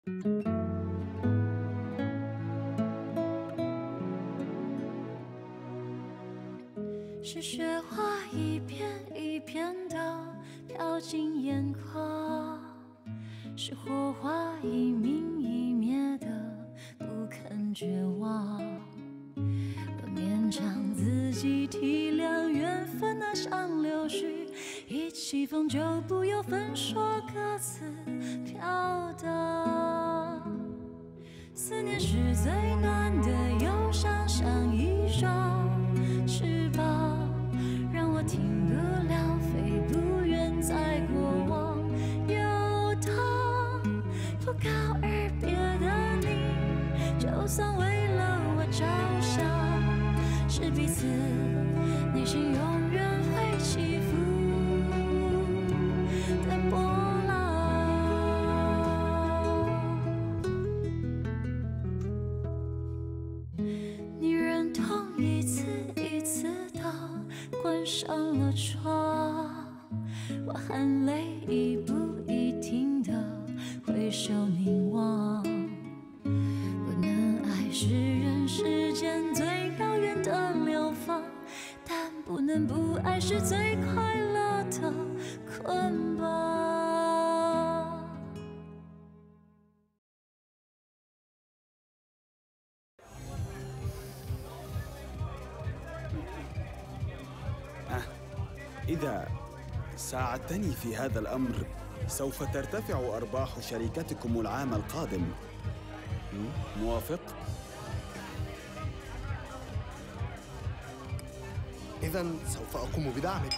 是雪花一片一片的飘进眼眶，是火花一明一灭的不肯绝望。我勉强自己体谅缘分那像流絮，一起风就不由分说各自飘荡。思念是最暖的忧伤，像一双翅膀，让我停不了，飞不远，在过往游荡。不告而别的你，就算为了我着想，是彼此内心永远会起伏的波浪。你忍痛一次一次地关上了窗，我含泪一步一停地挥手凝望。不能爱是人世间最遥远的流放，但不能不爱是最快乐的捆绑。 إذا ساعدتني في هذا الأمر سوف ترتفع أرباح شركتكم العام القادم. موافق؟ إذن سوف أقوم بدعمك.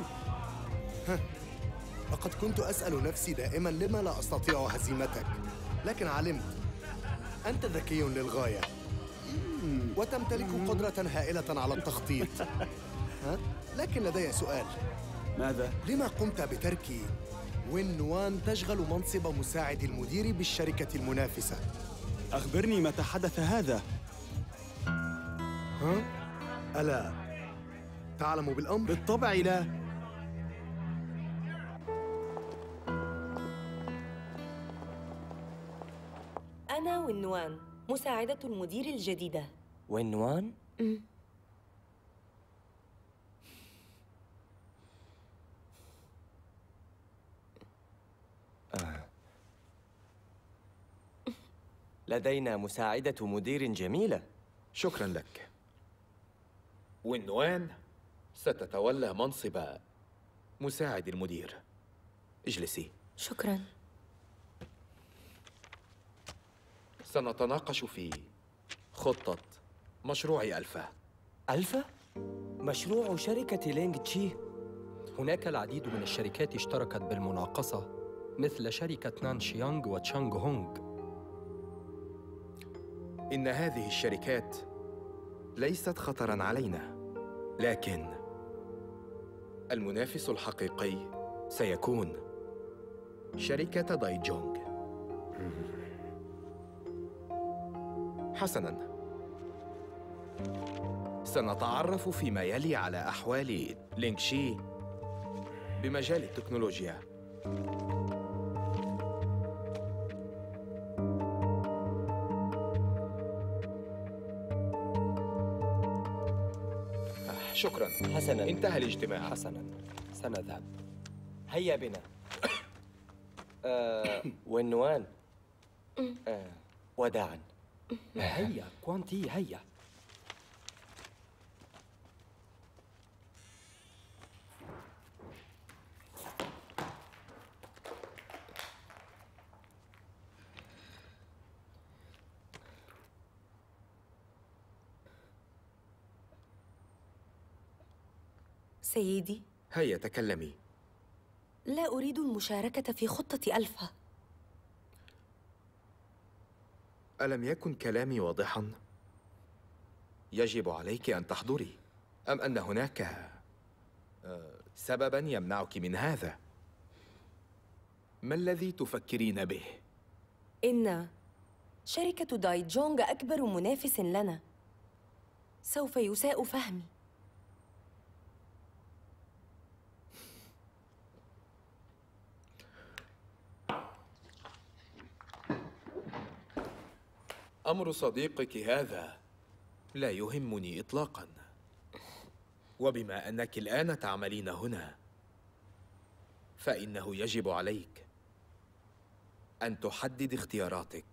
لقد كنت أسأل نفسي دائما لما لا أستطيع هزيمتك، لكن علمت أنت ذكي للغاية وتمتلك قدرة هائلة على التخطيط. لكن لدي سؤال. ماذا؟ لما قمت بترك وين نوان تشغل منصب مساعد المدير بالشركة المنافسة؟ أخبرني متى حدث هذا؟ ألا تعلم بالأمر؟ بالطبع لا. أنا وين نوان، مساعدة المدير الجديدة. وين نوان؟ لدينا مساعدة مدير جميلة. شكراً لك. وين نوان ستتولى منصب مساعد المدير. اجلسي. شكراً. سنتناقش في خطة مشروع ألفا. ألفا؟ مشروع شركة لينغ تشي. هناك العديد من الشركات اشتركت بالمناقصة، مثل شركة نانشيانغ وتشانغ هونغ. إن هذه الشركات ليست خطراً علينا، لكن المنافس الحقيقي سيكون شركة دايجونغ. حسناً، سنتعرف فيما يلي على أحوال لينغ شي بمجال التكنولوجيا. شكراً. حسناً. انتهى الاجتماع. حسناً، سنذهب. هيا بنا. وين نوان؟ وداعاً. هيا كوانتي، هيا. سيدي. هيا تكلمي. لا أريد المشاركة في خطة ألفا. ألم يكن كلامي واضحاً؟ يجب عليك أن تحضري، أم أن هناك سبباً يمنعك من هذا؟ ما الذي تفكرين به؟ إن شركة دايجونغ أكبر منافس لنا. سوف يساء فهمي. أمر صديقك هذا لا يهمني إطلاقاً. وبما أنك الآن تعملين هنا، فإنه يجب عليك أن تحدد اختياراتك.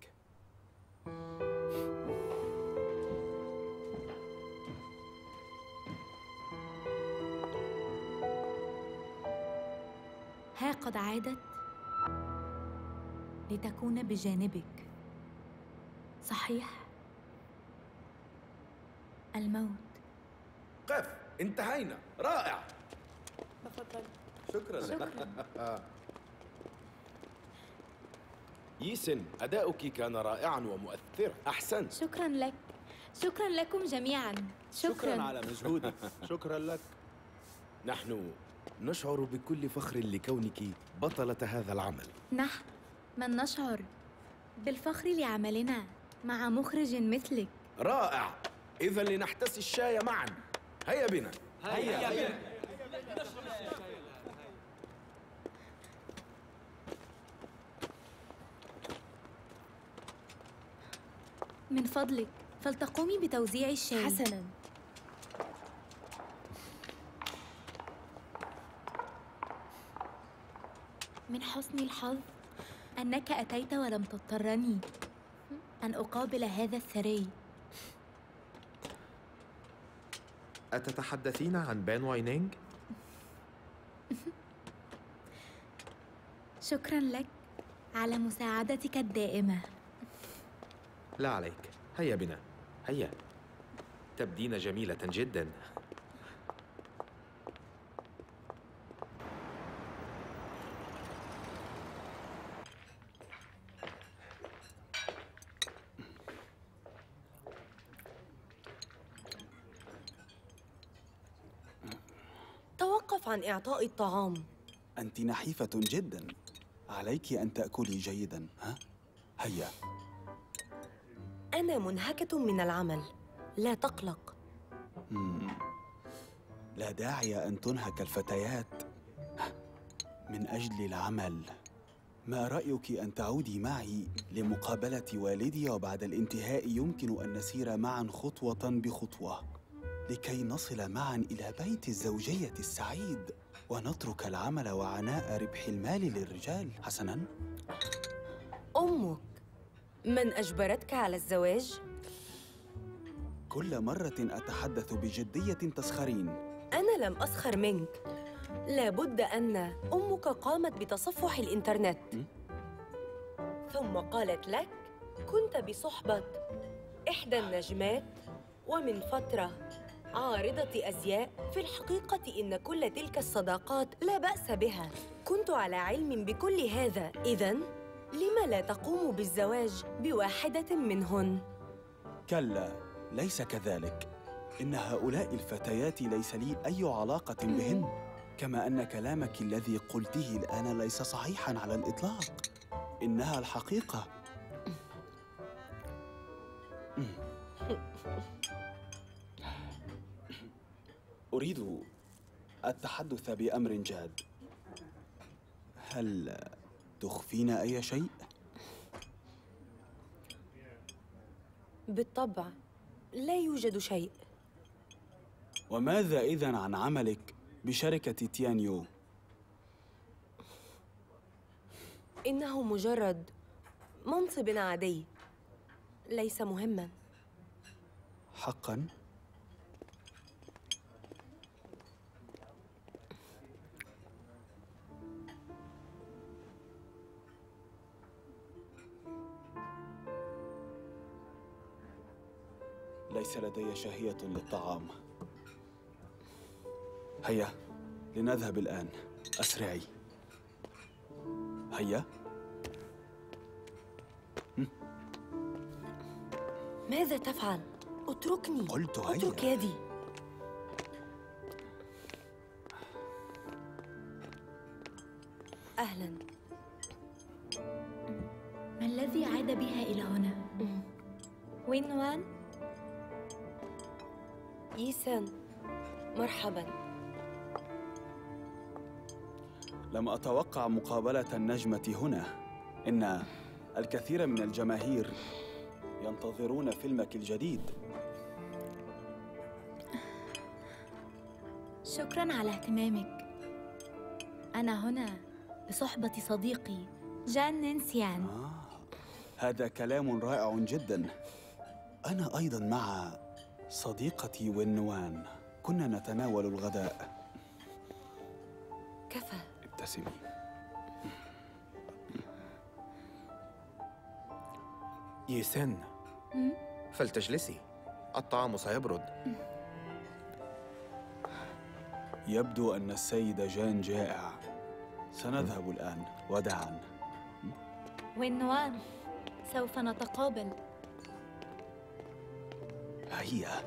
ها قد عادت لتكون بجانبك، صحيح؟ الموت. قف، انتهينا. رائع. تفضل. شكرا لك. ييسن، أداؤك كان رائعاً ومؤثرا. أحسنت. شكراً لك. شكراً لكم جميعاً. شكراً على مجهودك. شكراً لك. نحن نشعر بكل فخر لكونك بطلة هذا العمل. نحن من نشعر بالفخر لعملنا مع مخرج مثلك. رائع. إذا لنحتسي الشاي معاً. هيا بنا. هيا بنا. من فضلك فلتقومي بتوزيع الشاي. حسناً. من حسن الحظ أنك أتيت ولم تضطرني أن أقابل هذا الثري. أتتحدثين عن بان واينينغ؟ شكراً لك على مساعدتك الدائمة. لا عليك. هيا بنا. هيا. تبدين جميلة جداً. توقف عن إعطاء الطعام. أنت نحيفة جدا. عليك أن تأكلي جيدا. هيا. أنا منهكة من العمل، لا تقلق. لا داعي أن تنهك الفتيات من أجل العمل. ما رأيك أن تعودي معي لمقابلة والدي، وبعد الانتهاء يمكن أن نسير معا خطوة بخطوة لكي نصل معا إلى بيت الزوجية السعيد ونترك العمل وعناء ربح المال للرجال. حسناً؟ أمك من أجبرتك على الزواج؟ كل مرة أتحدث بجدية تسخرين. أنا لم أسخر منك. لابد أن أمك قامت بتصفح الإنترنت، ثم قالت لك كنت بصحبة إحدى النجمات، ومن فترة عارضة أزياء. في الحقيقة إن كل تلك الصداقات لا بأس بها. كنت على علم بكل هذا. إذن لما لا تقوم بالزواج بواحدة منهن؟ كلا، ليس كذلك. إن هؤلاء الفتيات ليس لي أي علاقة بهن، كما أن كلامك الذي قلته الآن ليس صحيحاً على الإطلاق. إنها الحقيقة. أريد التحدث بأمر جاد. هل تخفين أي شيء؟ بالطبع لا يوجد شيء. وماذا إذن عن عملك بشركة تيانيو؟ إنه مجرد منصب عادي، ليس مهماً. حقاً؟ ليس لدي شهية للطعام. هيا لنذهب الآن. أسرعي. هيا. ماذا تفعل؟ اتركني. قلت هيا. اترك يدي. أهلاً. ما الذي عاد بها إلى هنا؟ وين نوان؟ ييسن، مرحباً. لم أتوقع مقابلة النجمة هنا. إن الكثير من الجماهير ينتظرون فيلمك الجديد. شكراً على اهتمامك. أنا هنا بصحبة صديقي جان نينسيان. هذا كلام رائع جداً. أنا أيضاً مع صديقتي ونوان، كنا نتناول الغداء. كفى. ابتسمي. يسن، فلتجلسي، الطعام سيبرد. يبدو أن السيد جان جائع. سنذهب الآن، وداعاً. ونوان، سوف نتقابل. هيا.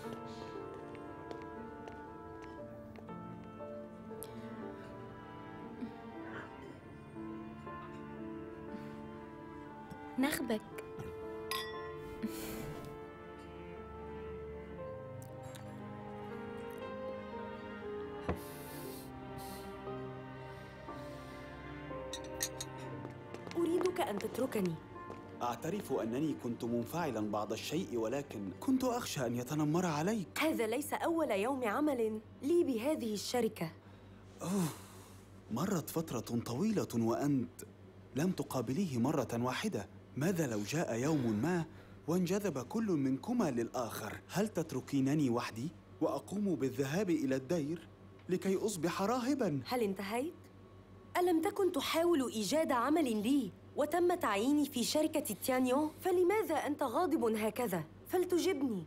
نخبك. أريدك أن تتركني. أعترف أنني كنت منفعلاً بعض الشيء، ولكن كنت أخشى أن يتنمر عليك. هذا ليس أول يوم عمل لي بهذه الشركة. مرت فترة طويلة وأنت لم تقابليه مرة واحدة. ماذا لو جاء يوم ما وانجذب كل منكما للآخر؟ هل تتركينني وحدي وأقوم بالذهاب إلى الدير لكي أصبح راهباً؟ هل انتهيت؟ ألم تكن تحاول إيجاد عمل لي وتم تعييني في شركة تيانيو؟ فلماذا أنت غاضب هكذا؟ فلتجبني.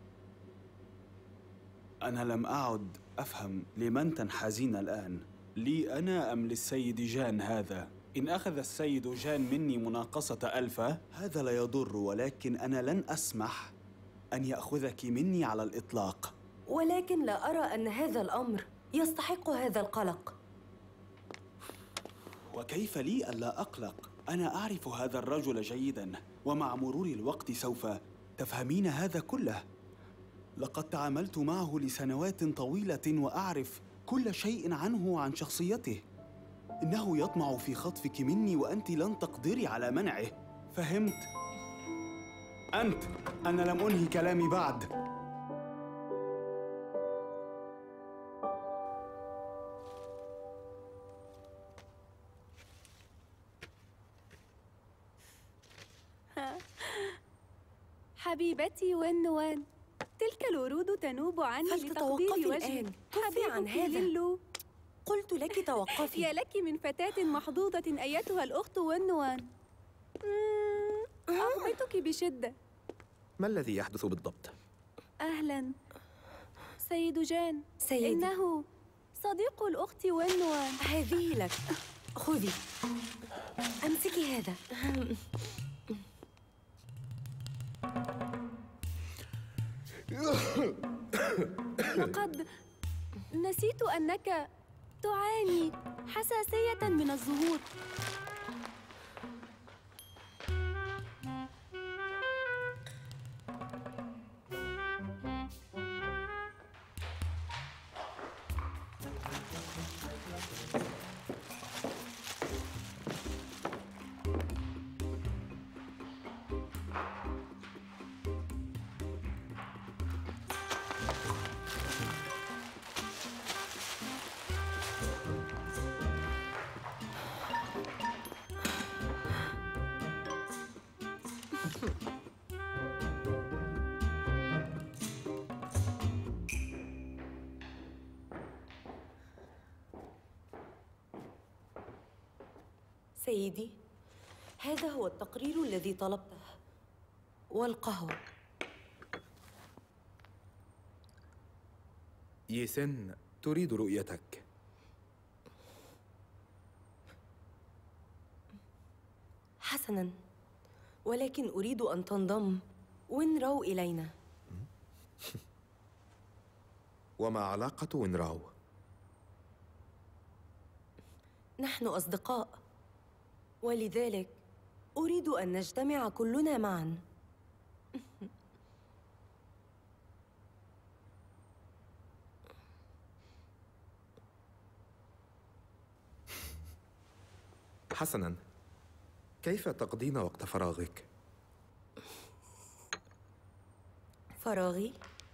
أنا لم أعد أفهم لمن تنحازين الآن، لي أنا أم للسيد جان هذا؟ إن أخذ السيد جان مني مناقصة ألفا هذا لا يضر، ولكن أنا لن أسمح أن يأخذك مني على الإطلاق. ولكن لا أرى أن هذا الأمر يستحق هذا القلق. وكيف لي ألا أقلق؟ أنا أعرف هذا الرجل جيداً، ومع مرور الوقت سوف تفهمين هذا كله. لقد تعاملت معه لسنوات طويلة وأعرف كل شيء عنه وعن شخصيته. إنه يطمع في خطفك مني وأنت لن تقدري على منعه. فهمت؟ أنا لم أنهي كلامي بعد. حبيبتي ونوان، تلك الورود تنوب عني فلتتوقفي لتقدير وجهي. الآن. كفي عن هذا. ليلو. قلت لك توقفي. يا لك من فتاة محظوظة أيتها الأخت ونوان. أغبطك بشدة. ما الذي يحدث بالضبط؟ أهلاً سيد جان. سيدي. إنه صديق الأخت ونوان. هذه لك، خذي. أمسكي هذا. لقد نسيت أنك تعاني حساسية من الزهور. سيدي، هذا هو التقرير الذي طلبته، والقهوة. يسن تريد رؤيتك. حسناً، ولكن أريد أن تنضم وينراو إلينا. وما علاقة وينراو؟ نحن أصدقاء، ولذلك أريد أن نجتمع كلنا معاً. حسناً، كيف تقضين وقت فراغك؟ فراغي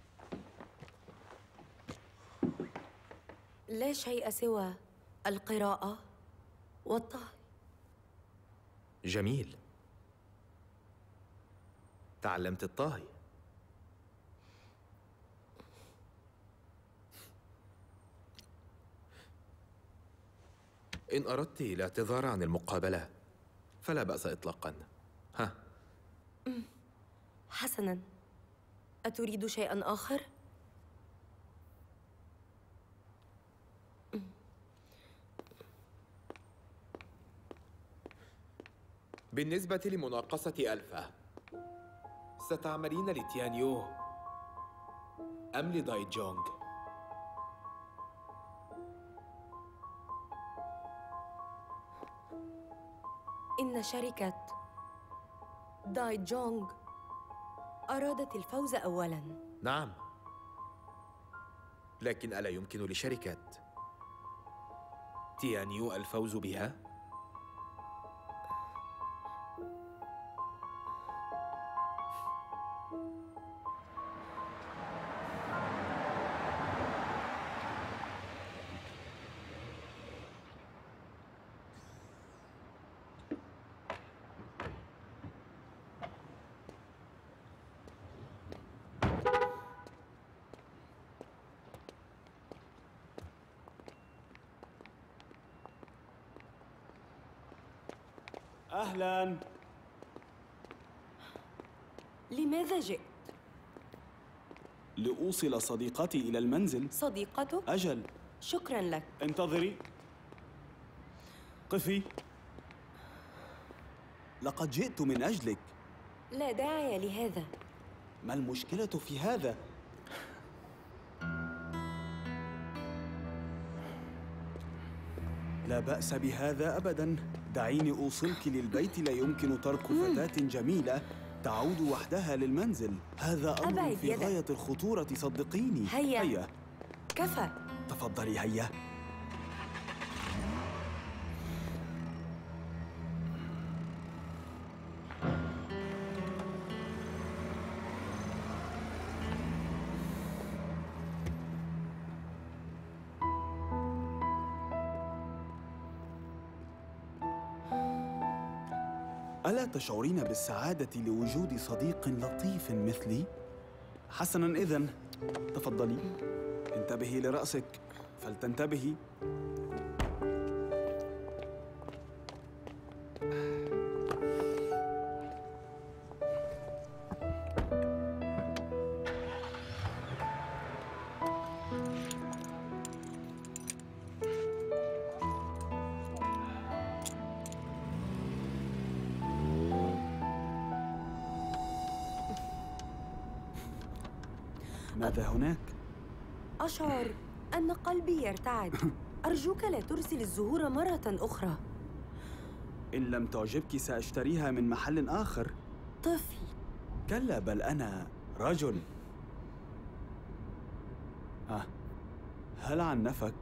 لا شيء سوى القراءة والطهي. جميل. تعلمت الطهي. إن أردت الاعتذار عن المقابلة فلا بأس إطلاقاً. ها؟ حسناً، أتريد شيئاً آخر؟ بالنسبة لمناقصة ألفا، ستعملين لتيانيو أم لداي جونغ؟ إن شركة داي جونغ أرادت الفوز أولاً. نعم، لكن ألا يمكن لشركة تيانيو الفوز بها؟ أهلاً. لماذا جئت؟ لأوصل صديقتي إلى المنزل. صديقتك؟ أجل. شكراً لك. انتظري. قفي. لقد جئت من أجلك. لا داعي لهذا. ما المشكلة في هذا؟ لا بأس بهذا أبداً. دعيني أوصلك للبيت. لا يمكن ترك فتاة جميلة تعود وحدها للمنزل. هذا أمر في غاية الخطورة، صدقيني. هيا. كفى. تفضلي. هيا. ألا تشعرين بالسعادة لوجود صديق لطيف مثلي؟ حسناً، إذن تفضلي. انتبهي لرأسك، فلتنتبهي. ماذا هناك؟ أشعر أن قلبي يرتعد. أرجوك لا ترسل الزهور مرة أخرى. إن لم تعجبك سأشتريها من محل آخر. طفل. كلا، بل أنا رجل. هل عنفك؟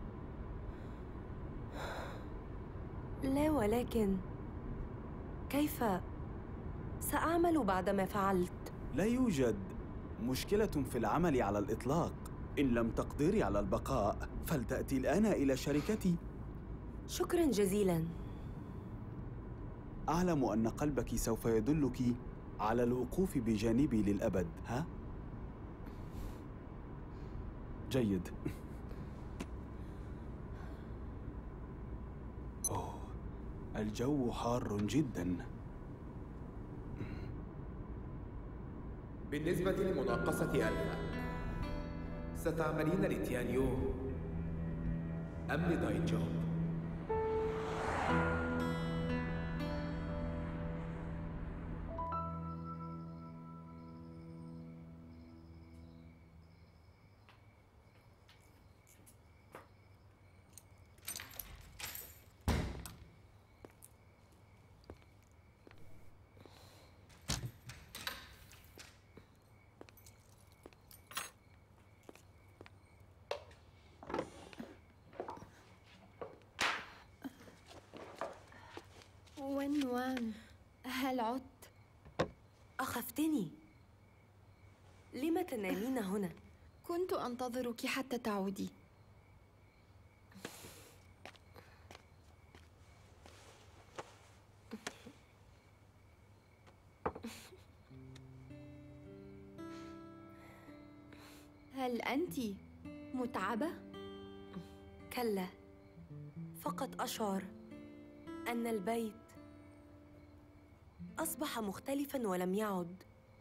لا، ولكن كيف سأعمل بعدما فعلت؟ لا يوجد مشكلة في العمل على الإطلاق. إن لم تقدري على البقاء فلتأتي الآن إلى شركتي. شكراً جزيلاً. أعلم أن قلبك سوف يدلك على الوقوف بجانبي للأبد. ها؟ جيد. أوه، الجو حار جداً. بالنسبة لمناقصة ألفا، ستعملين لتيانيو أم لداي جونغ؟ ونوان، هل عدت؟ أخفتني. لم تنامين هنا؟ كنت أنتظرك حتى تعودي. هل أنت متعبة؟ كلا، فقط أشعر أن البيت أصبح مختلفاً ولم يعد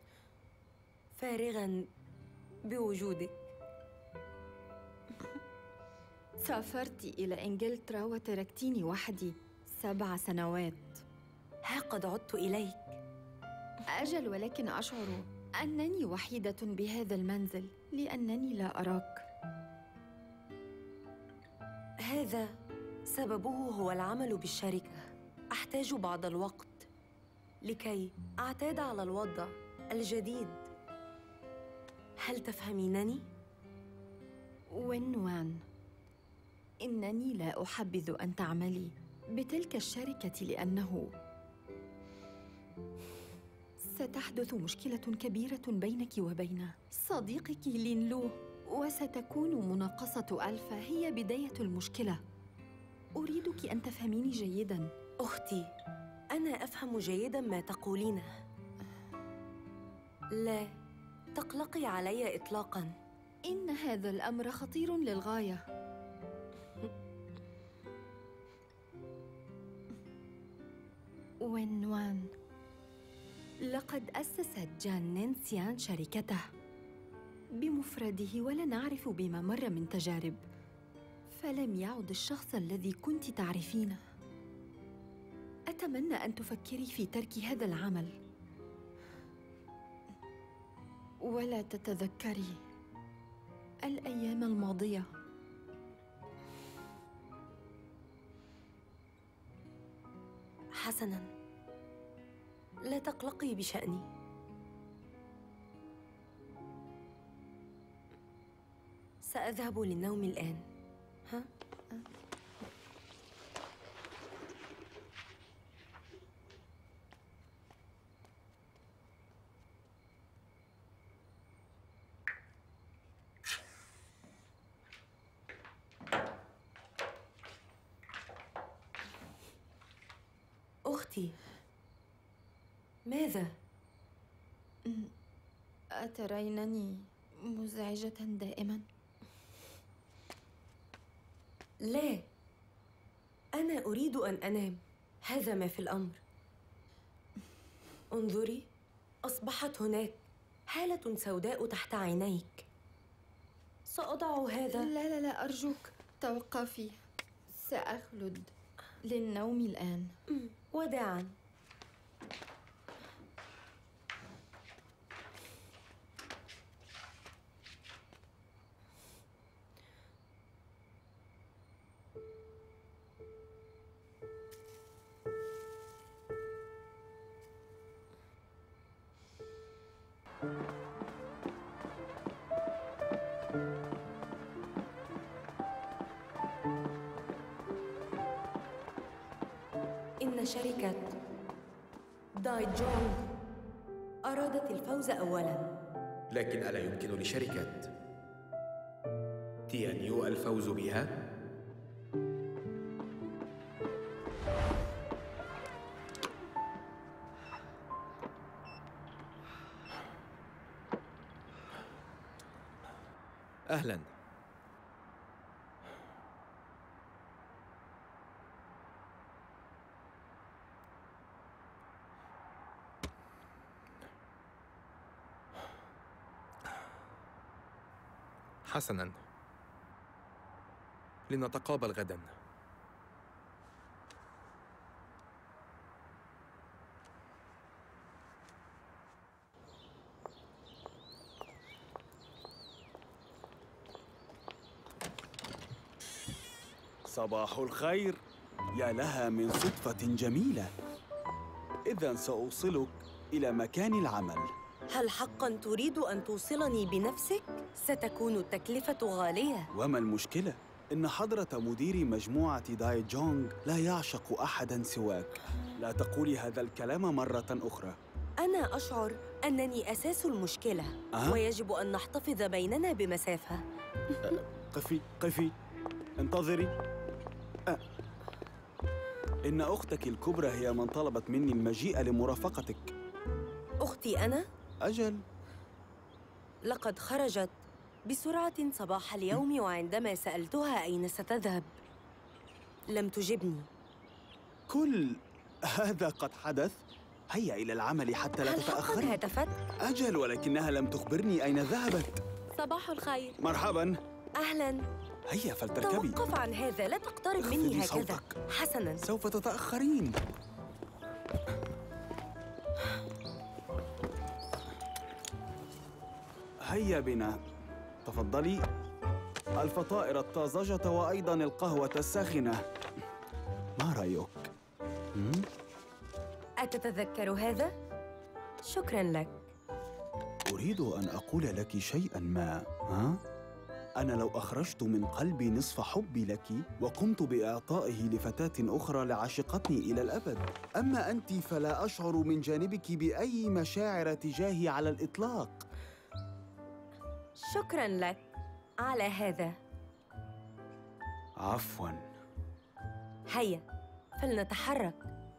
فارغاً بوجودك. سافرت إلى إنجلترا وتركتيني وحدي 7 سنوات. ها قد عدت إليك. أجل، ولكن أشعر أنني وحيدة بهذا المنزل لأنني لا أراك. هذا سببه هو العمل بالشركة. أحتاج بعض الوقت لكي أعتاد على الوضع الجديد. هل تفهمينني؟ ونوان، إنني لا أحبذ أن تعملي بتلك الشركة لأنه ستحدث مشكلة كبيرة بينك وبين صديقك لين لو، وستكون مناقصة ألفا هي بداية المشكلة. أريدك أن تفهميني جيداً. أختي، أنا أفهم جيداً ما تقولينه. لا تقلقي علي إطلاقاً. إن هذا الأمر خطير للغاية. ونوان، لقد أسست جان نينسيان شركته بمفرده، ولا نعرف بما مر من تجارب، فلم يعد الشخص الذي كنت تعرفينه. أتمنى أن تفكري في ترك هذا العمل ولا تتذكري الأيام الماضية. حسناً، لا تقلقي بشأني. سأذهب للنوم الآن. ها؟ أختي، ماذا؟ أترينني مزعجة دائماً؟ لا، أنا أريد أن أنام، هذا ما في الأمر. انظري، أصبحت هناك هالة سوداء تحت عينيك. سأضع هذا. لا لا لا، أرجوك توقفي. سأخلد للنوم الآن. وداعاً. إن شركة داي جونغ أرادت الفوز أولاً، لكن ألا يمكن لشركة تيانيو الفوز بها؟ أهلاً. حسناً، لنتقابل غداً. صباح الخير، يا لها من صدفة جميلة. إذن سأوصلك إلى مكان العمل. هل حقاً تريد أن توصلني بنفسك؟ ستكون التكلفة غالية. وما المشكلة؟ إن حضرة مدير مجموعة داي جونغ لا يعشق أحداً سواك. لا تقولي هذا الكلام مرة أخرى. أنا أشعر أنني أساس المشكلة ويجب أن نحتفظ بيننا بمسافة. قفي انتظري. إن أختك الكبرى هي من طلبت مني المجيء لمرافقتك. أختي أنا؟ أجل. لقد خرجت بسرعة صباح اليوم، وعندما سألتها أين ستذهب لم تجبني. كل هذا قد حدث؟ هيا إلى العمل حتى لا تتأخري. هل هتفت؟ أجل، ولكنها لم تخبرني أين ذهبت. صباح الخير. مرحباً. أهلاً. هيا فلتركبي. توقف عن هذا، لا تقترب مني هكذا. صوتك. حسناً. سوف تتأخرين. هيا بنا. تفضلي. الفطائر الطازجة وأيضاً القهوة الساخنة. ما رأيك؟ أتتذكر هذا؟ شكراً لك. أريد أن أقول لك شيئاً ما. أنا لو أخرجت من قلبي نصف حبي لك وقمت بإعطائه لفتاة أخرى لعشقتني إلى الأبد. أما أنت فلا أشعر من جانبك بأي مشاعر تجاهي على الإطلاق. شكراً لك على هذا. عفواً. هيا فلنتحرك.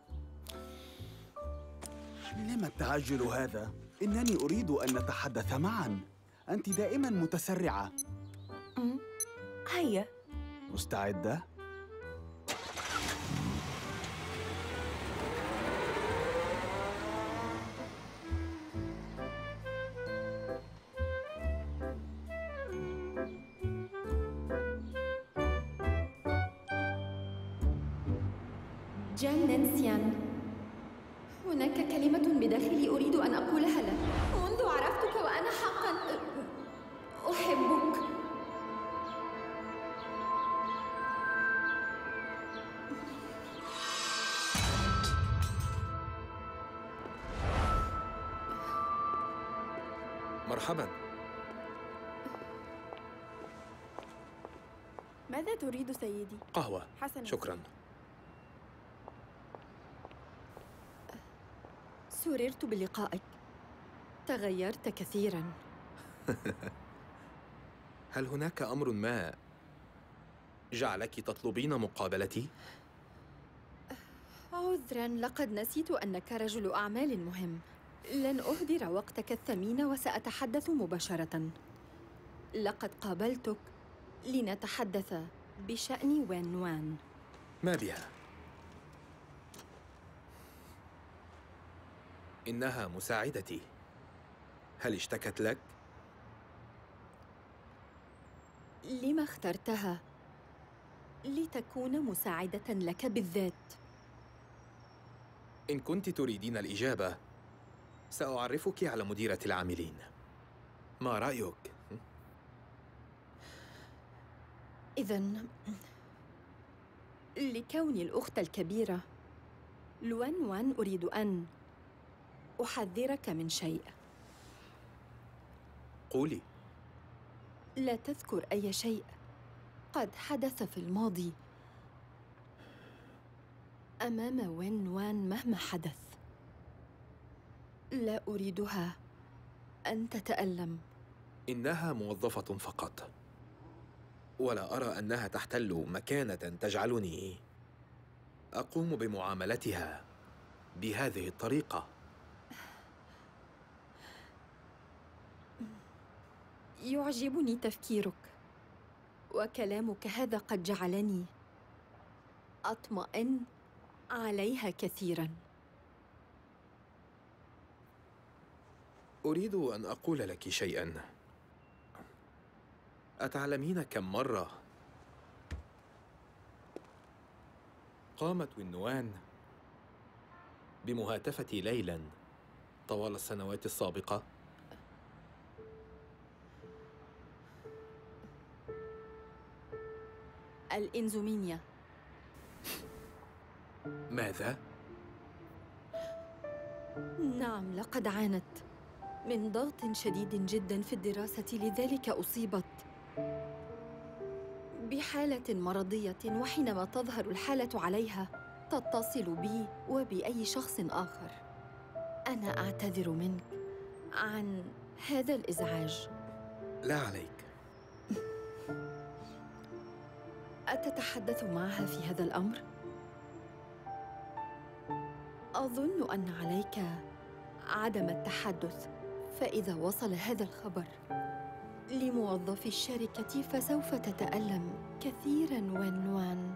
لما التعجل هذا؟ إنني أريد أن نتحدث معاً. أنت دائماً متسرعة. هيا. مستعدة؟ جان نانسيان، هناك كلمة بداخلي أريد أن أقولها لك. منذ عرفتك وأنا حقاً أحبك. مرحباً. ماذا تريد سيدي؟ قهوة. حسناً. شكراً. سررت بلقائك. تغيرت كثيراً. هل هناك أمر ما جعلك تطلبين مقابلتي؟ عذراً، لقد نسيت أنك رجل أعمال مهم. لن أهدر وقتك الثمين وسأتحدث مباشرة. لقد قابلتك لنتحدث بشأن وين وان. ما بها؟ إنها مساعدتي. هل اشتكت لك؟ لما اخترتها لتكون مساعدة لك بالذات؟ إن كنت تريدين الإجابة سأعرفك على مديرة العاملين. ما رأيك؟ إذن لكوني الأخت الكبيرة لوان وان أريد أن أحذرك من شيء. قولي. لا تذكر أي شيء قد حدث في الماضي أمام وين وان مهما حدث. لا أريدها أن تتألم. إنها موظفة فقط، ولا أرى أنها تحتل مكانة تجعلني أقوم بمعاملتها بهذه الطريقة. يعجبني تفكيرك، وكلامك هذا قد جعلني أطمئن عليها كثيراً. أريد أن أقول لك شيئاً. أتعلمين كم مرة قامت وينوان بمهاتفتي ليلاً طوال السنوات السابقة؟ الإنزومينيا. ماذا؟ نعم، لقد عانت من ضغط شديد جداً في الدراسة، لذلك أصيبت بحالة مرضية، وحينما تظهر الحالة عليها تتصل بي وبأي شخص آخر. أنا أعتذر منك عن هذا الإزعاج. لا عليك. أتتحدث معها في هذا الأمر؟ أظن أن عليك عدم التحدث، فإذا وصل هذا الخبر لموظفي الشركة فسوف تتألم كثيراً ونوان.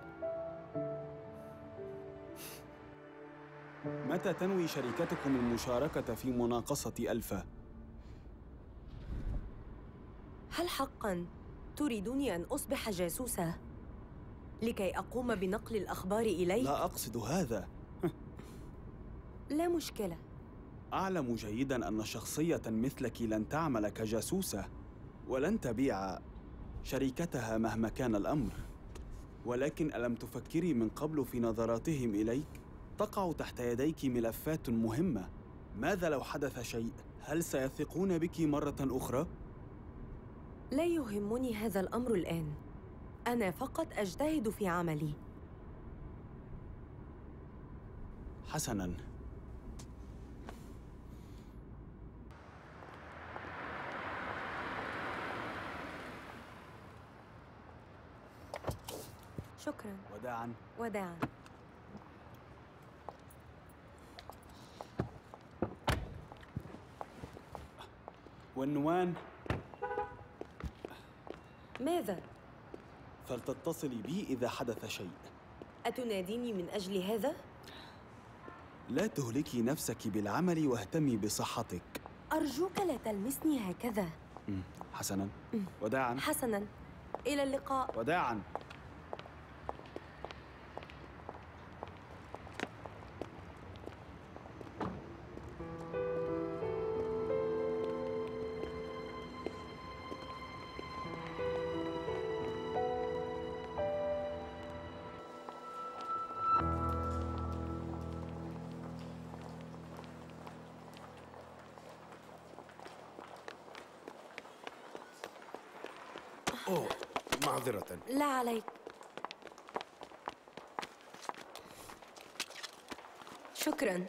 متى تنوي شركتكم المشاركة في مناقصة ألفا؟ هل حقاً تريدني أن أصبح جاسوسة لكي أقوم بنقل الأخبار إليك؟ لا أقصد هذا. لا مشكلة. أعلم جيداً أن شخصية مثلك لن تعمل كجاسوسة ولن تبيع شركتها مهما كان الأمر، ولكن ألم تفكري من قبل في نظراتهم إليك؟ تقع تحت يديك ملفات مهمة. ماذا لو حدث شيء؟ هل سيثقون بك مرة أخرى؟ لا يهمني هذا الأمر الآن، أنا فقط أجتهد في عملي. حسناً. شكراً. وداعاً. وداعاً. والنوان، ماذا؟ فلتتصلي بي إذا حدث شيء. أتناديني من أجل هذا؟ لا تهلكي نفسك بالعمل واهتمي بصحتك. أرجوك لا تلمسني هكذا. حسناً. وداعاً. حسناً. إلى اللقاء. وداعاً. أوه، معذرة. لا عليك. شكراً.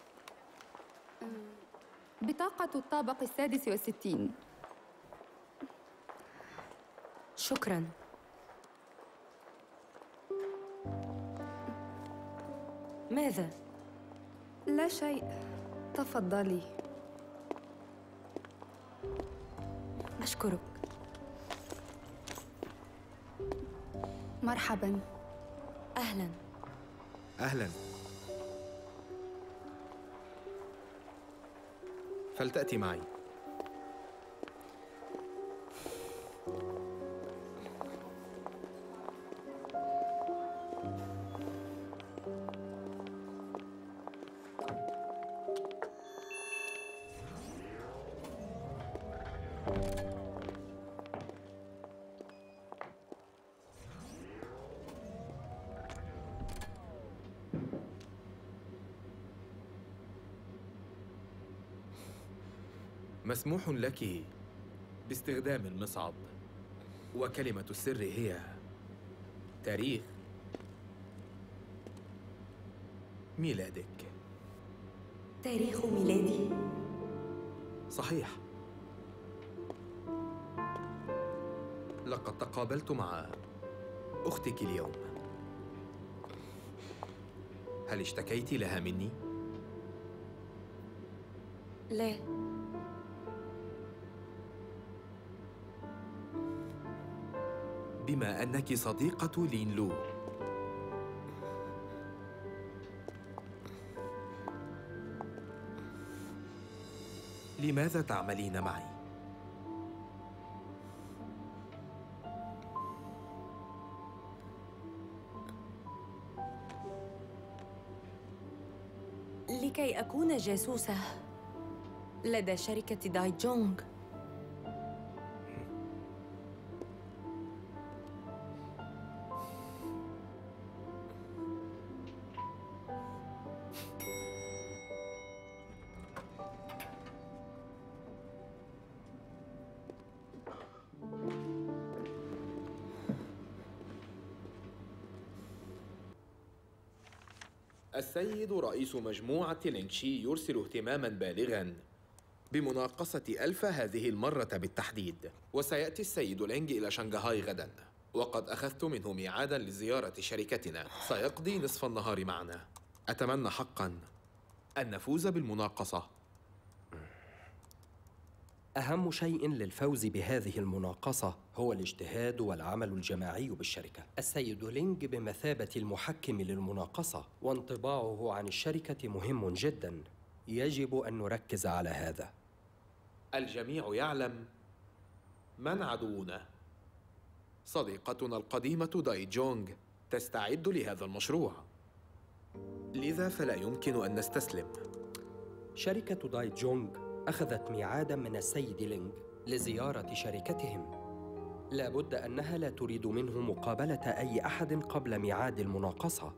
بطاقة الطابق 66. شكراً. ماذا؟ لا شيء، تفضلي. أشكرك. مرحباً. أهلاً. أهلاً. فلتأتي معي. مسموح لك باستخدام المصعد، وكلمة السر هي تاريخ ميلادك. تاريخ ميلادي؟ صحيح. لقد تقابلت مع أختك اليوم. هل اشتكيت لها مني؟ لا. بما أنك صديقة لين لو، لماذا تعملين معي؟ لكي أكون جاسوسة لدى شركة داي جونغ. السيد رئيس مجموعة لينغشي يرسل اهتماماً بالغاً بمناقصة ألفا هذه المرة بالتحديد، وسيأتي السيد لينغ إلى شنغهاي غداً، وقد أخذت منه ميعاداً لزيارة شركتنا سيقضي نصف النهار معنا. أتمنى حقاً أن نفوز بالمناقصة. أهم شيء للفوز بهذه المناقصة هو الاجتهاد والعمل الجماعي بالشركة. السيد لينغ بمثابة المحكم للمناقصة، وانطباعه عن الشركة مهم جداً. يجب أن نركز على هذا. الجميع يعلم من عدونا. صديقتنا القديمة داي جونغ تستعد لهذا المشروع، لذا فلا يمكن أن نستسلم. شركة داي جونغ أخذت ميعاداً من السيد لينغ لزيارة شركتهم. لا بد أنها لا تريد منه مقابلة أي أحد قبل ميعاد المناقصة.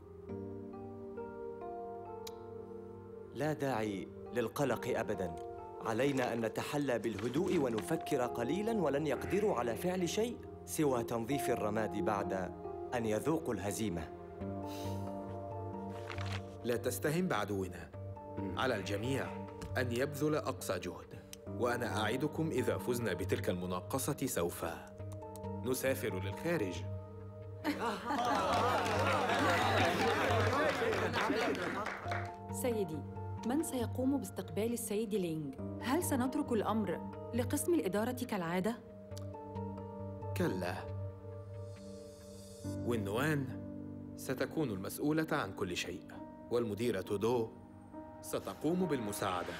لا داعي للقلق أبداً. علينا أن نتحلى بالهدوء ونفكر قليلاً، ولن يقدروا على فعل شيء سوى تنظيف الرماد بعد أن يذوقوا الهزيمة. لا تستهن بعدونا. على الجميع أن يبذل أقصى جهد، وأنا أعدكم إذا فزنا بتلك المناقصة سوف نسافر للخارج. سيدي، من سيقوم باستقبال السيد لينغ؟ هل سنترك الأمر لقسم الإدارة كالعادة؟ كلا، والنوان ستكون المسؤولة عن كل شيء، والمديرة دو ستقوم بالمساعدة.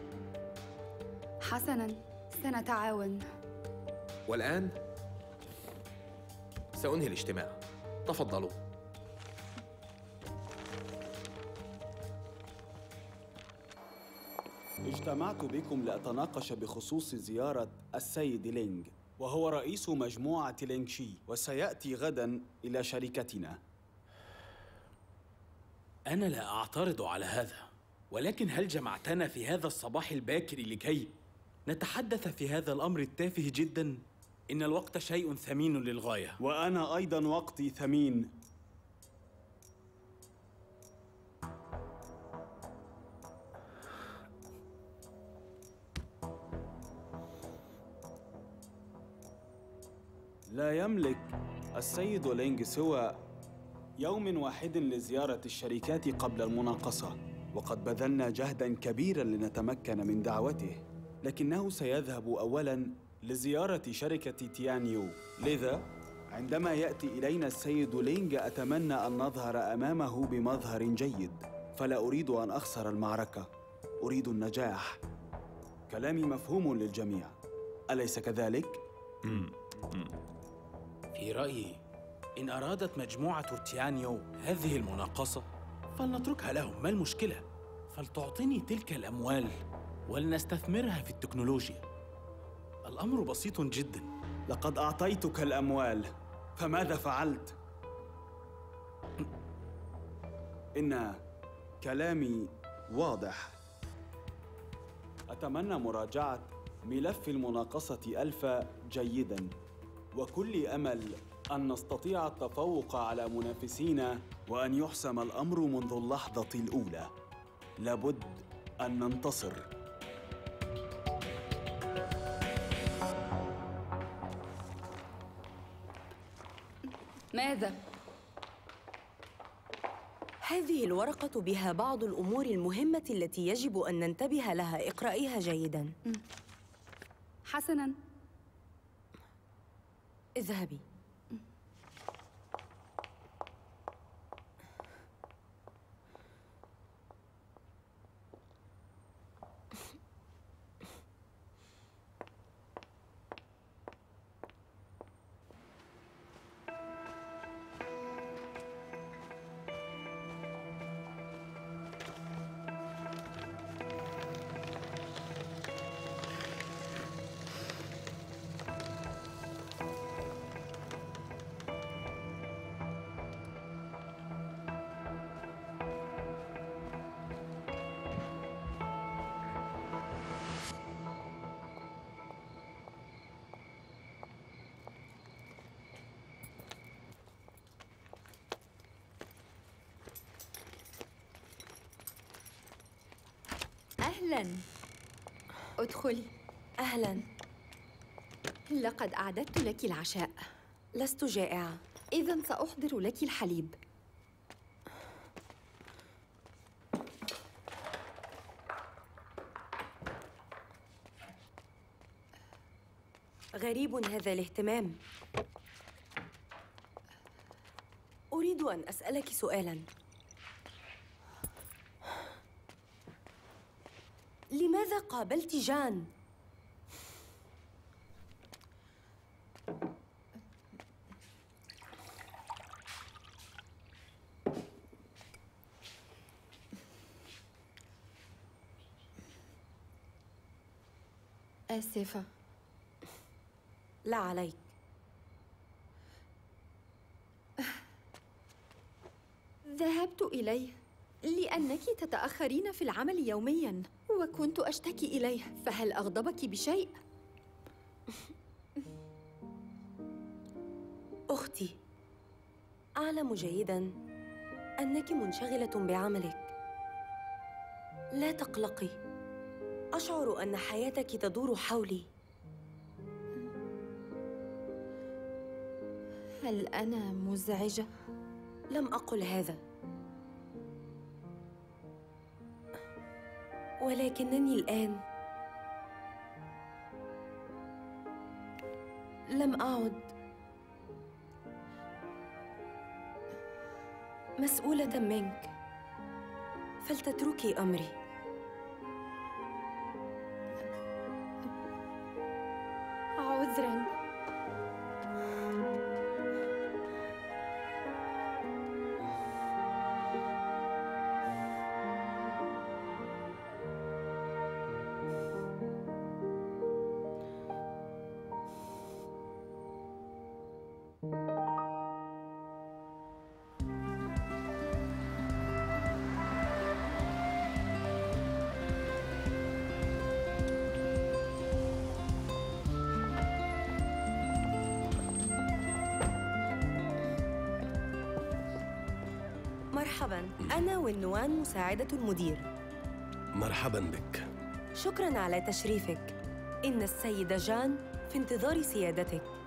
حسناً، سنتعاون. والآن سأنهي الاجتماع. تفضلوا. اجتمعت بكم لأتناقش بخصوص زيارة السيد لينغ، وهو رئيس مجموعة لينغشي، وسيأتي غداً إلى شركتنا. أنا لا أعترض على هذا، ولكن هل جمعتنا في هذا الصباح الباكر لكي نتحدث في هذا الأمر التافه جداً؟ إن الوقت شيء ثمين للغاية. وأنا أيضاً وقتي ثمين. لا يملك السيد لينغ سوى يوم واحد لزيارة الشركات قبل المناقصة، وقد بذلنا جهداً كبيراً لنتمكن من دعوته، لكنه سيذهب أولاً لزيارة شركة تيانيو. لذا عندما يأتي إلينا السيد لينغ أتمنى أن نظهر أمامه بمظهر جيد، فلا أريد أن أخسر المعركة، أريد النجاح. كلامي مفهوم للجميع، أليس كذلك؟ في رأيي إن أرادت مجموعة تيانيو هذه المناقصة فلنتركها لهم، ما المشكلة؟ فلتعطيني تلك الأموال ولنستثمرها في التكنولوجيا. الأمر بسيط جداً. لقد أعطيتك الأموال، فماذا فعلت؟ إن كلامي واضح. أتمنى مراجعة ملف المناقصة ألفا جيداً، وكل أمل أن نستطيع التفوق على منافسينا وأن يحسم الأمر منذ اللحظة الأولى. لابد أن ننتصر. ماذا؟ هذه الورقة بها بعض الأمور المهمة التي يجب أن ننتبه لها. اقرأيها جيداً. حسناً. اذهبي. أهلاً. ادخلي. أهلاً. لقد أعددت لك العشاء. لست جائعة. إذن سأحضر لك الحليب. غريب هذا الاهتمام. أريد أن أسألك سؤالاً. لماذا قابلت جان؟ آسفة. لا عليك. ذهبت إليه لأنك تتأخرين في العمل يومياً، وكنت أشتكي إليه، فهل أغضبك بشيء؟ أختي، أعلم جيداً أنك منشغلة بعملك. لا تقلقي، أشعر أن حياتك تدور حولي. هل أنا مزعجة؟ لم أقل هذا، ولكنني الآن لم أعد مسؤولة منك، فلتتركي أمري. عذراً. مرحباً، أنا والنوان مساعدة المدير. مرحباً بك. شكراً على تشريفك. إن السيدة جان في انتظار سيادتك.